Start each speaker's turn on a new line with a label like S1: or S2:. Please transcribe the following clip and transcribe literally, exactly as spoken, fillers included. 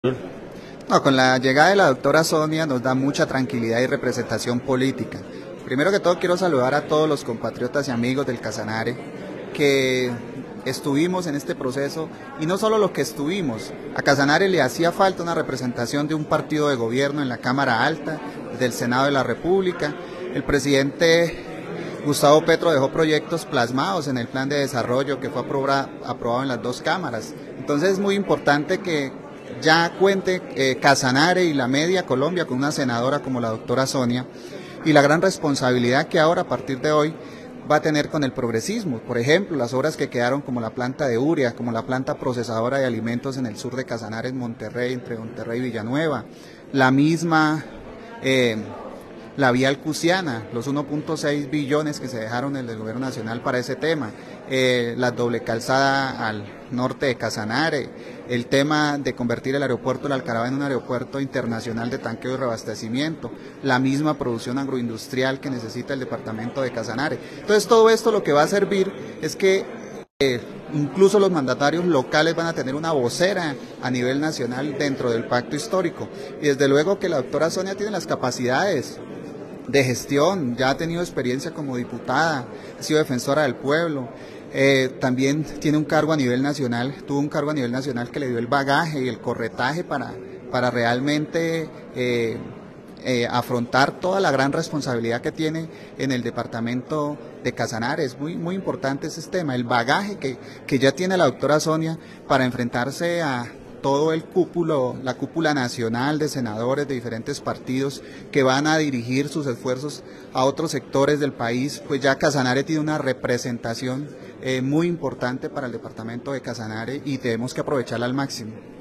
S1: No, con la llegada de la doctora Sonia nos da mucha tranquilidad y representación política. Primero que todo quiero saludar a todos los compatriotas y amigos del Casanare que estuvimos en este proceso, y no solo los que estuvimos. A Casanare le hacía falta una representación de un partido de gobierno en la Cámara Alta, del Senado de la República. El presidente Gustavo Petro dejó proyectos plasmados en el plan de desarrollo que fue aprobado en las dos cámaras. Entonces es muy importante que ya cuente eh, Casanare y la media Colombia con una senadora como la doctora Sonia, y la gran responsabilidad que ahora a partir de hoy va a tener con el progresismo. Por ejemplo, las obras que quedaron como la planta de Uria, como la planta procesadora de alimentos en el sur de Casanare, en Monterrey, entre Monterrey y Villanueva, la misma eh, la vía Alcusiana, los uno punto seis billones que se dejaron en el gobierno nacional para ese tema, eh, la doble calzada al norte de Casanare, el tema de convertir el aeropuerto de Alcaravá en un aeropuerto internacional de tanqueo y reabastecimiento, la misma producción agroindustrial que necesita el departamento de Casanare. Entonces todo esto lo que va a servir es que eh, incluso los mandatarios locales van a tener una vocera a nivel nacional dentro del pacto histórico, y desde luego que la doctora Sonia tiene las capacidades de gestión, ya ha tenido experiencia como diputada, ha sido defensora del pueblo, eh, también tiene un cargo a nivel nacional, tuvo un cargo a nivel nacional que le dio el bagaje y el corretaje para, para realmente eh, eh, afrontar toda la gran responsabilidad que tiene en el departamento de Casanare. Es muy, muy importante ese tema, el bagaje que, que ya tiene la doctora Sonia para enfrentarse a todo el cúpulo, la cúpula nacional de senadores de diferentes partidos que van a dirigir sus esfuerzos a otros sectores del país. Pues ya Casanare tiene una representación eh, muy importante para el departamento de Casanare y tenemos que aprovecharla al máximo.